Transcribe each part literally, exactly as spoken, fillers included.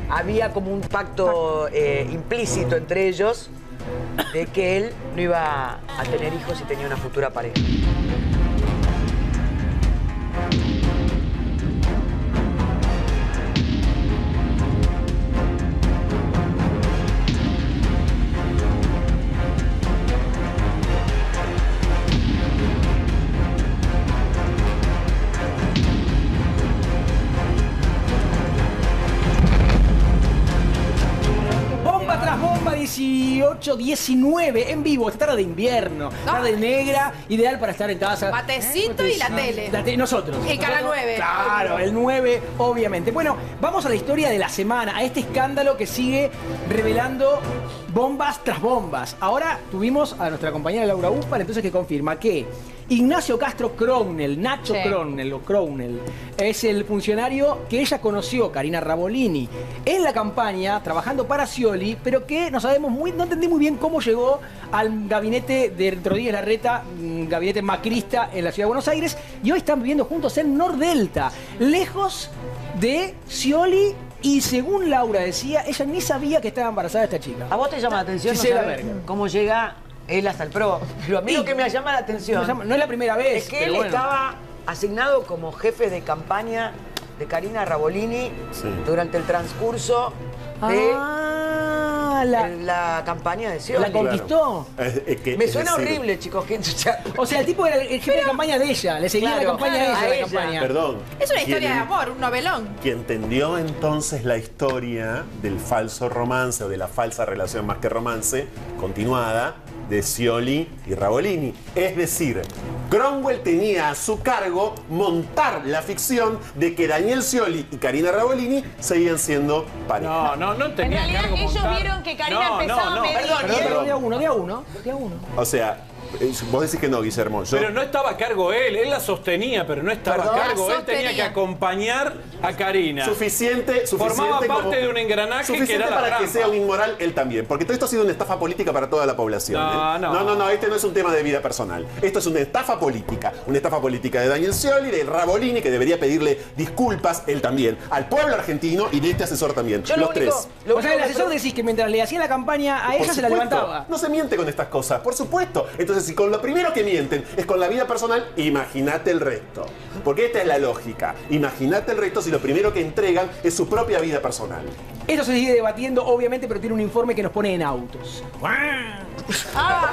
había como un pacto eh, implícito entre ellos de que él no iba a tener hijos y tenía una futura pareja. dieciocho diecinueve en vivo, esta tarde de invierno, tarde negra, ideal para estar en casa. Matecito ¿Eh? y la tele. La te nosotros. Y Canal nueve. Claro, el nueve, obviamente. Bueno, vamos a la historia de la semana, a este escándalo que sigue revelando bombas tras bombas. Ahora tuvimos a nuestra compañera Laura Uspar, entonces, que confirma que Ignacio Castro Crownell, Nacho sí. Crownell o Crownell, es el funcionario que ella conoció, Karina Rabolini, en la campaña, trabajando para Scioli, pero que no sabemos muy, no entendí muy bien cómo llegó al gabinete de Rodríguez Larreta, gabinete macrista en la Ciudad de Buenos Aires, y hoy están viviendo juntos en Nordelta, lejos de Scioli. Y según Laura decía, ella ni sabía que estaba embarazada esta chica. ¿A vos te llama la atención no saber cómo llega él hasta el PRO? Pero a mí y lo que me llama la atención... Llama, no es la primera vez. Es que él bueno. estaba asignado como jefe de campaña de Karina Rabolini sí. durante el transcurso de... Ah, la, la campaña de Scioli. ¿La conquistó? Claro. Es, es que, me es suena decir... horrible, chicos. Que... O sea, el tipo era el jefe Pero... de campaña de ella. Le seguía claro, la campaña claro, de ella, a la ella. campaña. Perdón. Es una historia quien, de amor, un novelón. Quien tendió entonces la historia del falso romance o de la falsa relación más que romance continuada de Scioli y Rabolini. Es decir, Crownell tenía a su cargo montar la ficción de que Daniel Scioli y Karina Rabolini seguían siendo pareja. No, no, no tenía En realidad ellos montar. vieron que Karina no, empezaba no, no. a medir. Perdón, perdón, perdón, de a uno, de a uno, de a uno. O sea, vos decís que no, Guillermo. Yo... Pero no estaba a cargo él, él la sostenía, pero no estaba Perdón, a cargo. Él tenía que acompañar a Karina. Suficiente, suficiente. Formaba parte como, de un engranaje que era la para trampa. que sea un inmoral él también. Porque todo esto ha sido una estafa política para toda la población. No, ¿eh? no. no, no, no, este no es un tema de vida personal. Esto es una estafa política. Una estafa política de Daniel Scioli, de Rabolini, que debería pedirle disculpas, él también, al pueblo argentino y de este asesor también. Yo los lo único, tres. Lo o sea, el asesor decís que mientras le hacía la campaña a por ella se la levantaba. No se miente con estas cosas, por supuesto. Entonces, si con lo primero que mienten es con la vida personal, imagínate el resto. Porque esta es la lógica. Imagínate el resto si lo primero que entregan es su propia vida personal. Eso se sigue debatiendo, obviamente, pero tiene un informe que nos pone en autos. Ah.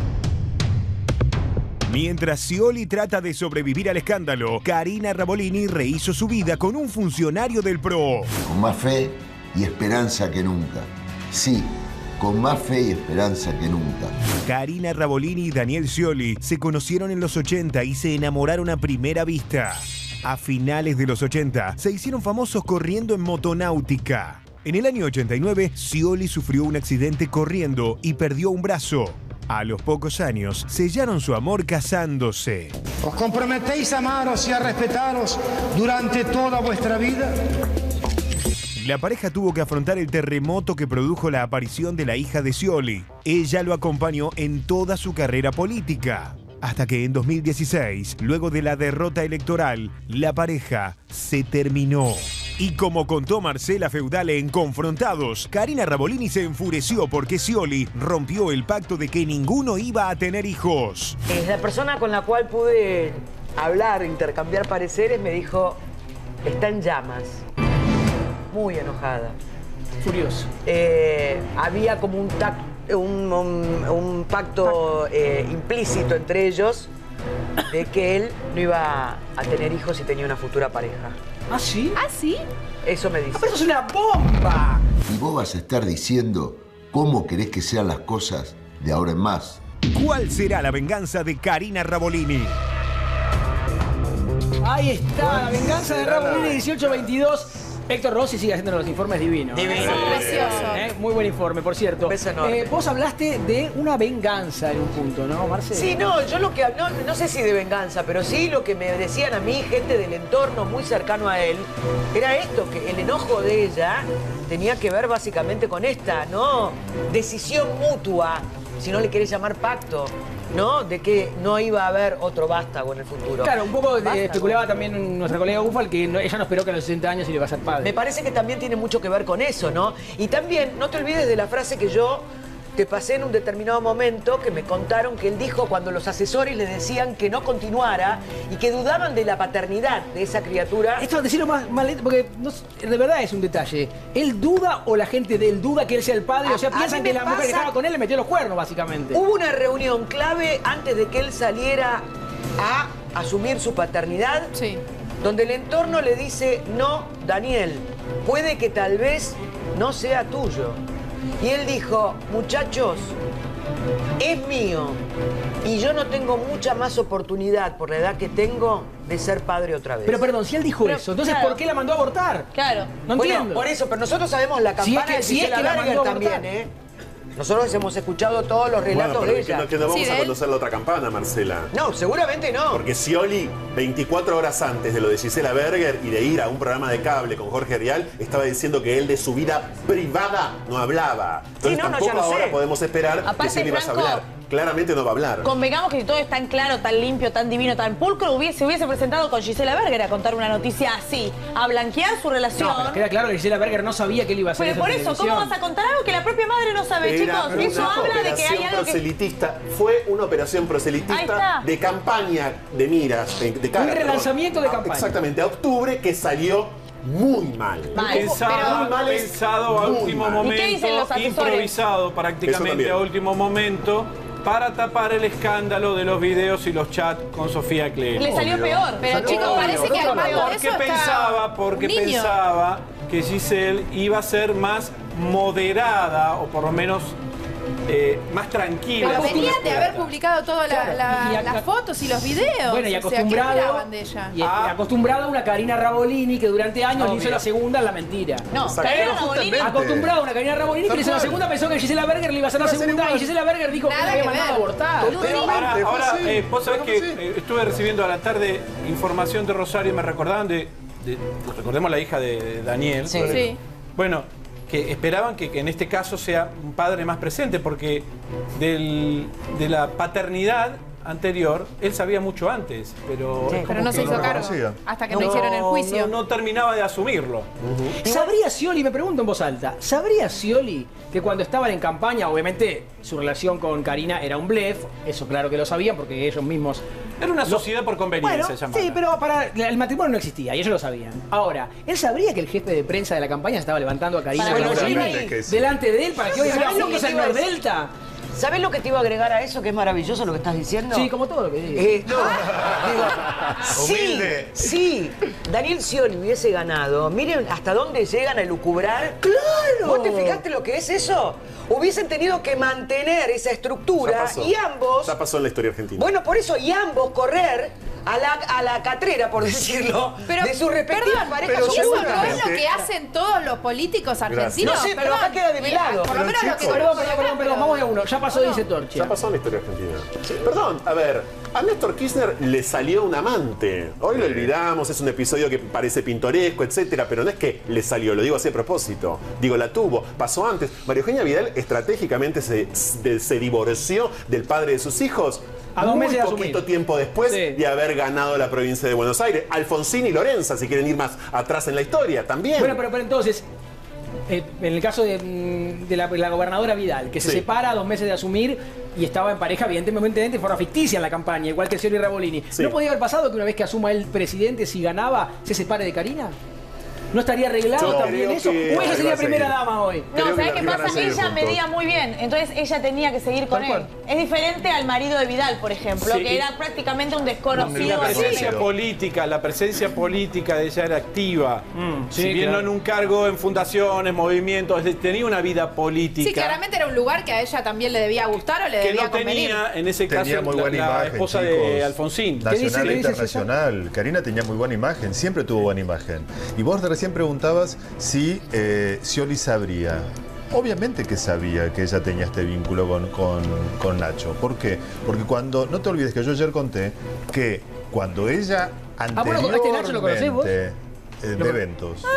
Mientras Scioli trata de sobrevivir al escándalo, Karina Rabolini rehizo su vida con un funcionario del PRO. Con más fe y esperanza que nunca. Sí, con más fe y esperanza que nunca. Karina Rabolini y Daniel Scioli se conocieron en los ochenta y se enamoraron a primera vista. A finales de los ochenta se hicieron famosos corriendo en motonáutica. En el año ochenta y nueve, Scioli sufrió un accidente corriendo y perdió un brazo. A los pocos años, sellaron su amor casándose. ¿Os comprometéis a amaros y a respetaros durante toda vuestra vida? La pareja tuvo que afrontar el terremoto que produjo la aparición de la hija de Scioli. Ella lo acompañó en toda su carrera política. Hasta que en dos mil dieciséis, luego de la derrota electoral, la pareja se terminó. Y como contó Marcela Feudale en Confrontados, Karina Rabolini se enfureció porque Scioli rompió el pacto de que ninguno iba a tener hijos. Es la persona con la cual pude hablar, intercambiar pareceres, me dijo, está en llamas. Muy enojada. Furioso. Eh, había como un, tac, un, un, un pacto eh, implícito entre ellos de que él no iba a tener hijos y tenía una futura pareja. ¿Ah, sí? ¿Ah, sí? Eso me dice. ¡Ah, pero eso es una bomba! Y vos vas a estar diciendo cómo querés que sean las cosas de ahora en más. ¿Cuál será la venganza de Karina Rabolini? Ahí está, la venganza de Rabolini dieciocho veintidós. Héctor Rossi sigue haciendo los informes divinos. Divino. Precioso. ¿Eh? Muy buen informe, por cierto. Eh, vos hablaste de una venganza en un punto, ¿no, Marcelo? Sí, no, yo lo que... No, no sé si de venganza, pero sí lo que me decían a mí, gente del entorno muy cercano a él, era esto, que el enojo de ella tenía que ver básicamente con esta, ¿no? Decisión mutua si no le querés llamar pacto, ¿no? De que no iba a haber otro vástago en el futuro. Claro, un poco Vástago. eh, especulaba también nuestra colega Ufal que no, ella no esperó que a los sesenta años se le iba a ser padre. Me parece que también tiene mucho que ver con eso, ¿no? Y también, no te olvides de la frase que yo te pasé en un determinado momento, que me contaron que él dijo cuando los asesores le decían que no continuara y que dudaban de la paternidad de esa criatura. Esto decirlo más, más lento, porque no, de verdad es un detalle. ¿Él duda o la gente de él duda que él sea el padre? A- o sea, a piensan mí que me la mujer que pasa- estaba con él le metió los cuernos, básicamente. Hubo una reunión clave antes de que él saliera a asumir su paternidad, Sí. donde el entorno le dice, no, Daniel, puede que tal vez no sea tuyo. Y él dijo, muchachos, es mío y yo no tengo mucha más oportunidad por la edad que tengo de ser padre otra vez. Pero perdón, si él dijo Pero, eso, entonces claro. ¿por qué la mandó a abortar? Claro. No Bueno, entiendo. por eso, pero nosotros sabemos la Si es campana que- de si es Gisela que la Berger mandó a también, abortar. ¿eh? Nosotros hemos escuchado todos los relatos Bueno, pero de que ella. no, que no vamos Sí, de a él. conocer la otra campana, Marcela. No, seguramente no. Porque Scioli, veinticuatro horas antes de lo de Gisela Berger y de ir a un programa de cable con Jorge Rial, estaba diciendo que él de su vida privada no hablaba. Entonces Sí, no, no, tampoco ya lo ahora sé. podemos esperar que Aparte, Scioli vaya a Franco, hablar. Claramente no va a hablar. Convengamos que si todo es tan claro, tan limpio, tan divino, tan pulcro, hubiese, se hubiese presentado con Gisela Berger a contar una noticia así, a blanquear su relación. No, pero queda claro que Gisela Berger no sabía que él iba a hacer Pero eso por en eso, ¿cómo televisión. vas a contar algo que la propia madre no sabe, Era chicos? Eso una habla de que hay operación algo que... proselitista. Fue una operación Ahí proselitista está. de campaña de miras, de, de cara, Un perdón. relanzamiento de Ah, campaña. Exactamente, a octubre que salió muy mal. Mal. Pensado, Muy mal es pensado a muy último mal. ¿Y qué dicen los momento, asesores? improvisado Eso prácticamente también. a último momento, para tapar el escándalo de los videos y los chats con Sofía Clero. Le salió peor. Pero Salió chicos, peor. parece que al marco de Porque eso está pensaba, porque un niño. pensaba que Giselle iba a ser más moderada o por lo menos eh, más tranquila. Pero con venía de respecto. haber publicado todas la- Claro, la- y acá- las fotos y los videos. Bueno, y O sea, ¿qué acostumbrado, esperaban de ella? y Ah. acostumbrado a una Karina Rabolini que durante años le Obvio. hizo la segunda en la mentira. No, Exacto. Karina Pero Rabolini... Acostumbrado a una Karina Rabolini que le hizo la segunda, pensó que Gisela Berger le iba a hacer la segunda y Gisela Berger dijo que Nada la había que mandado a ver. abortar. Pero Ahora, fue ahora así. eh, vos sabés Pero que fue así. eh, estuve recibiendo a la tarde información de Rosario y me recordaban de, de- recordemos la hija de Daniel. Sí. Sí. Bueno, que esperaban que, que en este caso sea un padre más presente, porque del- de la paternidad anterior, él sabía mucho antes, pero, Sí. es como Pero no que se hizo lo cargo reconocía. hasta que No, no hicieron el juicio. No, no terminaba de asumirlo. ¿Sabría Scioli, me pregunto en voz alta, ¿sabría Scioli que cuando estaban en campaña, obviamente su relación con Karina era un blef, eso claro que lo sabían porque ellos mismos... Era una sociedad por conveniencia, Bueno, llamada. sí, pero para el matrimonio no existía y ellos lo sabían. Ahora, ¿él sabría que el jefe de prensa de la campaña estaba levantando a Karina Bueno, Rabolini seguramente que sí. delante de él para que hoy ¿Sabes hagan lo que juntos te el iba a decir? Nordelta? ¿Sabés lo que te iba a agregar a eso, que es maravilloso lo que estás diciendo? Sí, como todo lo que digo. Eh, no, digo, sí, Humilde. sí, Daniel Scioli hubiese ganado. Miren hasta dónde llegan a elucubrar. ¡Claro! ¿Vos te fijaste lo que es eso? Hubiesen tenido que mantener esa Ya estructura pasó. y ambos... Ya pasó en la historia argentina. Bueno, por eso, y ambos correr a la, a la catrera, por decirlo, Pero, de sus respectivas perdón, parejas. pero ¿y eso no es seguramente- lo que hacen todos los políticos argentinos? No sé, pero acá queda develado. Por lo Pero menos lo que chicos- Perdón, perdón, perdón, perdón, vamos de uno. Ya pasó, No. dice Torche. Ya pasó en la historia argentina. Perdón, a ver, a Néstor Kirchner le salió un amante. Hoy lo olvidamos, es un episodio que parece pintoresco, etcétera, pero no es que le salió, lo digo así a propósito. Digo, la tuvo, pasó antes. María Eugenia Vidal estratégicamente se, se, se divorció del padre de sus hijos. A dos muy meses de poquito asumir. tiempo después Sí. de haber ganado la provincia de Buenos Aires. Alfonsín y Lorenza, si quieren ir más atrás en la historia, también. Bueno, pero, pero entonces, eh, en el caso de, mm, de la, la gobernadora Vidal, que se Sí. separa a dos meses de asumir y estaba en pareja, evidentemente, de forma ficticia en la campaña, igual que Scioli Rabolini. Sí. ¿No podía haber pasado que una vez que asuma el presidente, si ganaba, se separe de Karina? ¿No estaría arreglado Yo también creo eso? que ¿O ella iba sería a primera seguir. dama hoy? Creo No, que ¿sabes qué iban a pasa? seguir Ella juntos. medía muy bien, entonces ella tenía que seguir con Tal él. cual. Es diferente al marido de Vidal, por ejemplo, Sí. que era prácticamente un Y desconocido. la Sí. presencia Sí. política, la presencia política de ella era activa. Mm, si sí, bien claro. no en un cargo en fundaciones, movimientos, tenía una vida política. Sí, claramente era un lugar que a ella también le debía gustar o le que debía no convenir. tenía en ese Tenía caso muy la, buena la imagen, esposa chicos. de Alfonsín. ¿Qué dice- Nacional qué e dice internacional. Karina tenía muy buena imagen, siempre tuvo buena imagen. Y vos recién preguntabas si eh, Scioli sabría. Obviamente que sabía que ella tenía este vínculo con, con, con Nacho. ¿Por qué? Porque cuando, no te olvides que yo ayer conté que cuando ella bueno, anteriormente este Nacho lo conocés vos. eh, de Lo- eventos. Ah,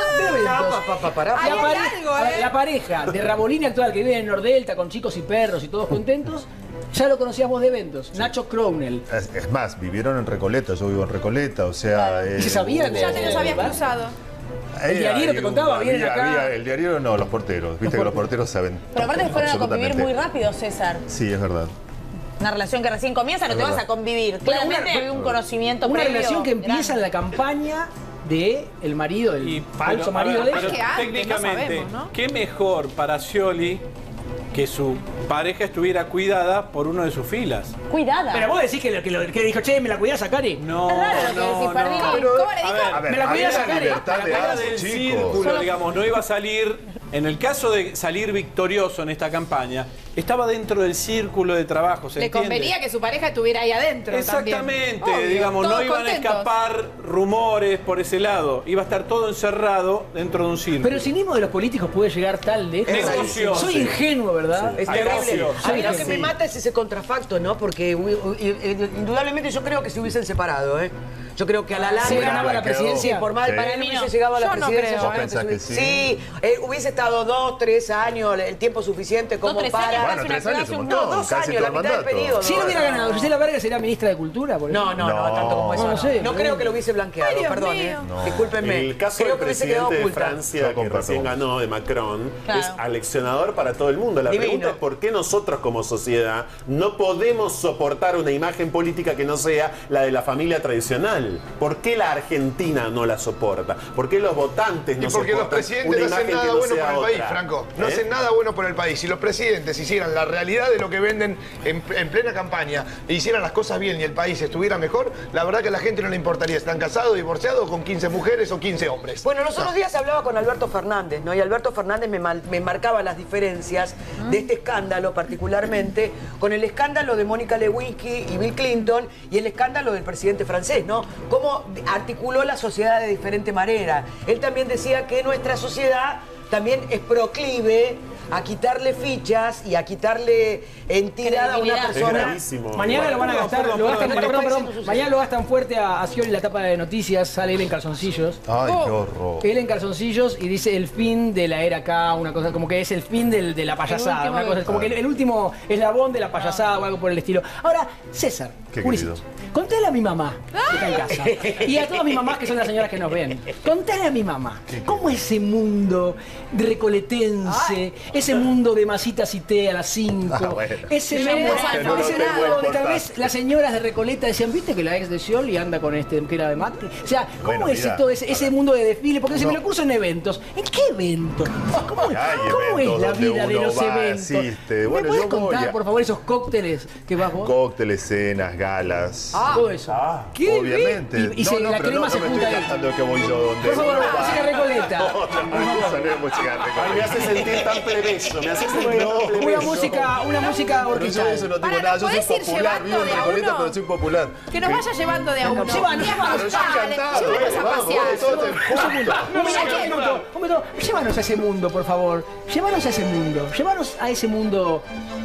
de eventos. Pa, pa, pa, pará. Ahí La, hay pare- algo, a ver, ¿eh? la pareja de Rabolini actual que vive en Nordelta con chicos y perros y todos contentos, ya lo conocíamos de eventos. Nacho Crownell. Es, es más, vivieron en Recoleta, yo vivo en Recoleta, o sea... ¿Y se sabían de- Ya te los habías ¿verdad? cruzado. El diario te contaba, vienen había, acá. había- el diario no, los porteros, viste que los porteros saben. Pero aparte fueron a convivir absolutamente. muy rápido, César. Sí, es verdad. Una relación que recién comienza, no Es te vas verdad. a convivir. Bueno, Claramente una- hay un conocimiento Una previo relación que empieza en grande. la campaña de el marido, el Y, falso pero, a marido ver, de pero ella. que antes, no técnicamente, sabemos, ¿no? ¿qué mejor para Scioli que su pareja estuviera cuidada por uno de sus filas? Cuidada. Pero vos decís que, lo- que, lo- que dijo, che, ¿me la cuidás a Cari? No, Es raro lo que no, decís, no. Pardini. ¿Cómo le dijo? A ver, Me la cuidás había a Karen. libertad de Fuera ambos, del chicos. círculo, digamos, no iba a salir. En el caso de salir victorioso en esta campaña, estaba dentro del círculo de trabajo, ¿se Le entiende? convenía que su pareja estuviera ahí adentro. Exactamente, también. Obvio, digamos, no todos iban contentos. a escapar rumores por ese lado. Iba a estar todo encerrado dentro de un círculo. Pero el cinismo de los políticos puede llegar tan lejos. Negocio, Soy sí. ingenuo, ¿verdad? Es Hay terrible. vacío. A mí lo Sí, que sí. me mata es ese contrafacto, ¿no? Porque hu- hu- hu- indudablemente yo creo que se hubiesen separado, ¿eh? Yo creo que a la larga... ¿Se ganaba la quedó- presidencia? Por mal, Sí. para él hubiese llegado a la Yo no presidencia. creo, yo ¿eh? creo ¿Pensás se que hubiese- sí? Sí, eh, hubiese estado dos, tres años, el tiempo suficiente como tres para... años, Bueno, casi tres una años es un clase, montón, No, dos casi años, todo la el mitad del mandato. periodo. Si él hubiera ganado, Gisela Verga sería ministra de Cultura, por No, ejemplo. no, no, No. tanto como eso. No, No, no sé, No creo que lo hubiese blanqueado, Ay, Dios perdón, mío. ¿eh? No. Discúlpenme. El caso creo del que hubiese presidente quedado de oculta. Francia, Yo que comparto. recién ganó, de Macron, Claro. es aleccionador para todo el mundo. La Divino. pregunta es por qué nosotros como sociedad no podemos soportar una imagen política que no sea la de la familia tradicional. ¿Por qué la Argentina no la soporta? ¿Por qué los votantes no Y porque los soportan presidentes una no hacen imagen nada que no bueno sea por el país, otra? Franco. No ¿Eh? hacen nada bueno por el país. Si los presidentes hicieran la realidad de lo que venden en, en plena campaña e hicieran las cosas bien y el país estuviera mejor, la verdad que a la gente no le importaría. ¿Están casados, divorciados, con quince mujeres o quince hombres? Bueno, los otros días hablaba con Alberto Fernández, ¿no? Y Alberto Fernández me, mal- me marcaba las diferencias de este escándalo, particularmente con el escándalo de Mónica Lewinsky y Bill Clinton y el escándalo del presidente francés, ¿no? Cómo articuló la sociedad de diferente manera. Él también decía que nuestra sociedad también es proclive a quitarle fichas y a quitarle entidad a una Credibilidad. Es persona. gravísimo. Mañana lo van a Perdón, gastar, perdón, lo gastan, perdón, perdón, perdón, perdón, perdón. mañana lo gastan fuerte a, a Scioli en la tapa de noticias, sale él en calzoncillos. Ay, Oh. qué horror. Él en calzoncillos y dice el fin de la era acá, una cosa como que es el fin del- de la payasada, último una cosa, del- como que el, el último eslabón de la payasada o algo por el estilo. Ahora, César, Qué Juricito, querido. contale a mi mamá que está en casa y a todas mis mamás que son las señoras que nos ven. Contale a mi mamá, ¿cómo es ese mundo de recoletense, ese mundo de masitas y té a las cinco, Ah, bueno. ese Sí, mundo, no, no lo ese tengo mundo donde tal importante. vez las señoras de Recoleta decían, viste que la ex de Scioli anda con este que era de Macri? O sea, ¿cómo Bueno, es mirá, todo ese, ese mundo de desfile? Porque si No. me lo curso en eventos, ¿en qué evento? ¿Cómo, Hay cómo es eventos la donde vida de uno los va, eventos? asiste. Bueno, ¿Me puedes yo voy contar, a- por favor, esos cócteles que vas vos? Cócteles, cenas, galas. Todo eso. ¿Qué? Obviamente. Y, y se- la pero crema no, se no me junta estoy ahí. gastando que voy yo donde. Por favor, uno va. música Recoleta. No, tampoco sale música de Ay, me Recoleta. hace sentir tan plebeyo, me hace sentir tan Una plebeyo. música, una música Pero yo orquestal. de eso no tengo Para, nada. ¿nos Yo soy podés ir popular, vivo en llevando de a Recoleta, uno? pero soy popular. Que nos vaya llevando de a uno. Llévanos, llévanos. Dale, Encantado, llévanos a vamos, pasear. vamos todos en juntos. No, mira, un minuto, un minuto. Llévanos a ese mundo, por favor. Llévanos a ese mundo. Llévanos a ese mundo.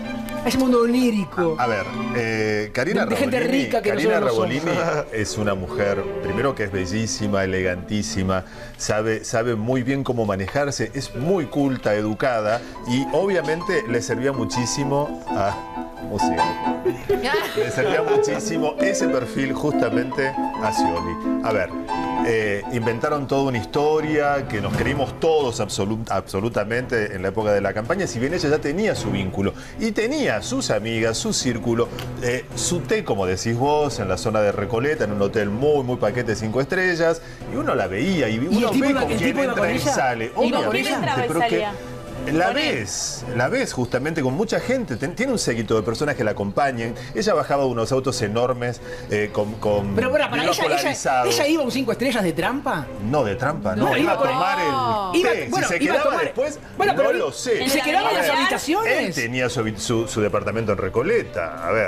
A ese mundo onírico. A ver, eh, Karina De- de gente Rabolini, rica que Karina nosotros no Rabolini es una mujer, primero que es bellísima, elegantísima, sabe, sabe muy bien cómo manejarse, es muy culta, educada y obviamente le servía muchísimo a... música. Le servía muchísimo ese perfil justamente a Scioli. A ver, eh, inventaron toda una historia que nos creímos todos absolut- absolutamente en la época de la campaña, si bien ella ya tenía su vínculo y tenía sus amigas, su círculo, eh, su té, como decís vos, en la zona de Recoleta, en un hotel muy, muy paquete cinco estrellas, y uno la veía y uno el tipo ve iba- con el quién tipo iba entra con y ella? sale. ¿Iba con Obviamente, ella? entraba y pero que salía? la Con él. ves, la ves justamente con mucha gente, ten- tiene un séquito de personas que la acompañan. Ella bajaba de unos autos enormes eh, con, con Pero para, para vidrios ella, ella, polarizados. ella iba a un cinco estrellas de trampa. No, de trampa, no, No, iba iba a con- tomar el Iba- té. bueno, si se iba a quedaba tomar- después, Bueno, no pero- lo sé. ¿Y se En quedaba en la las vida real, habitaciones? Él tenía su, habi- su- su departamento en Recoleta, a ver.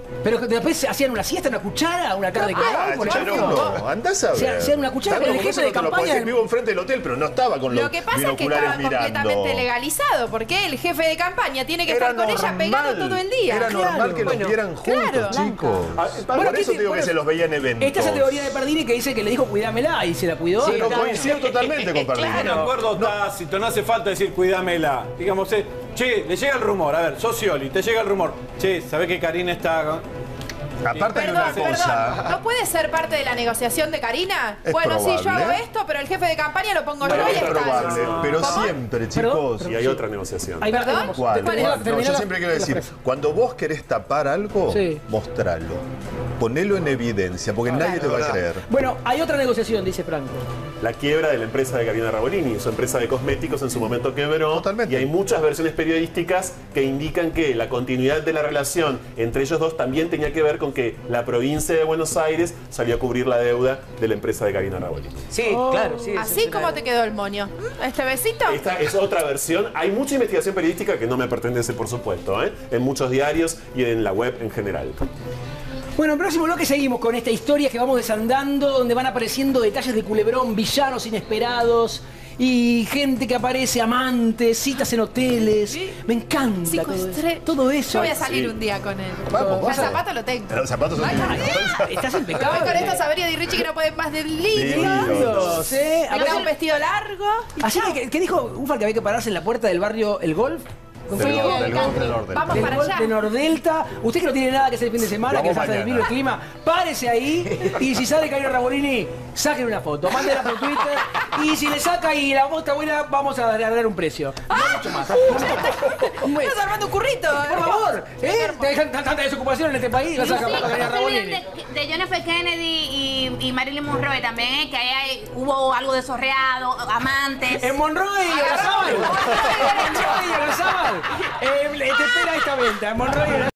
Pero después hacían una siesta, una cuchara, una tarde con Ah, hoy, por chico, ejemplo. no, andás a Se ver. hacían una cuchara Claro, con el porque jefe eso de no te lo podés campaña. decir, vivo enfrente del hotel, pero no estaba con los Lo que pasa es que binoculares estaba mirando. completamente legalizado, porque el jefe de campaña tiene que Era estar con ella pegado normal, todo el día. Era normal Claro. que los Bueno, vieran juntos, claro. chicos. Ah, Por Bueno, eso ¿qué- te digo bueno, que se los veía en eventos. Esta es la teoría de Pardini que dice que le dijo cuidámela y se la cuidó. Sí, y- no claro. coincido totalmente con Pardini. Un acuerdo tácito, no hace falta decir cuídamela. Digamos, eh, che, le llega el rumor, a ver, sos Scioli, te llega el rumor. Che, ¿sabés que Karina está con- Aparte hay Perdón, una cosa. perdón. ¿No puede ser parte de la negociación de Karina? Es bueno, sí, yo probable. hago esto, pero el jefe de campaña lo pongo Bueno, yo y es está. probable, pero ¿Cómo? siempre, Perdón, chicos. Y hay otra negociación. Ahí va, ¿Perdón? ahí vamos. ¿Cuál? Terminá- ¿Cuál? No, terminá yo la- siempre quiero la decir, frase. cuando vos querés tapar algo, Sí. mostralo. Ponelo en evidencia, porque nadie te va a creer. Bueno, hay otra negociación, dice Franco. La quiebra de la empresa de Karina Rabolini. Su empresa de cosméticos en su momento quebró. Totalmente. Y hay muchas versiones periodísticas que indican que la continuidad de la relación entre ellos dos también tenía que ver con que la provincia de Buenos Aires salió a cubrir la deuda de la empresa de Karina Rabolini. Sí, claro, sí. esa Así es una- como te quedó el moño. ¿Mm? ¿Este besito? Esta es otra versión. Hay mucha investigación periodística que no me pertenece, por supuesto, ¿eh? En muchos diarios y en la web en general. Bueno, en el próximo bloque seguimos con esta historia que vamos desandando, donde van apareciendo detalles de Culebrón, villanos inesperados y gente que aparece, amantes, citas en hoteles. Me encanta todo eso. Secuestré. Todo eso. Yo voy a salir Sí. un día con él. Vamos, Ya el vamos. zapato lo tengo. Los zapatos son Ay, divinos. Estás Voy impecable. con estos Saberio y Richie que no pueden más del Sí. lío. Dios, ¿eh? A Me ver, da un vestido largo. así que, ¿qué dijo Ufal que había que pararse en la puerta del barrio El Golf? ¿Con Del qué dijo? del golf del orden. Vamos Del para Golf allá. de Nordelta. Usted que no tiene nada que hacer el fin de semana, Vamos que se hace mañana. vino el clima, párese ahí y si sale Karina Rabolini, saquen una foto, mándela por Twitter y si le saca y la voz está buena, vamos a dar un precio. No mucho más. Estás armando un currito. Por favor, ¿eh? Te dejan tanta desocupación en este país, la saca para Karina No se olviden Rabolini. de, de John F. Kennedy y, y Marilyn Monroe también, ¿eh? Que ahí hay- hubo algo de sorreado, amantes. En Monroe y Olazábal. En Monroe y Olazábal. Eh, te espera esta venta. En Monroe y Olazábal.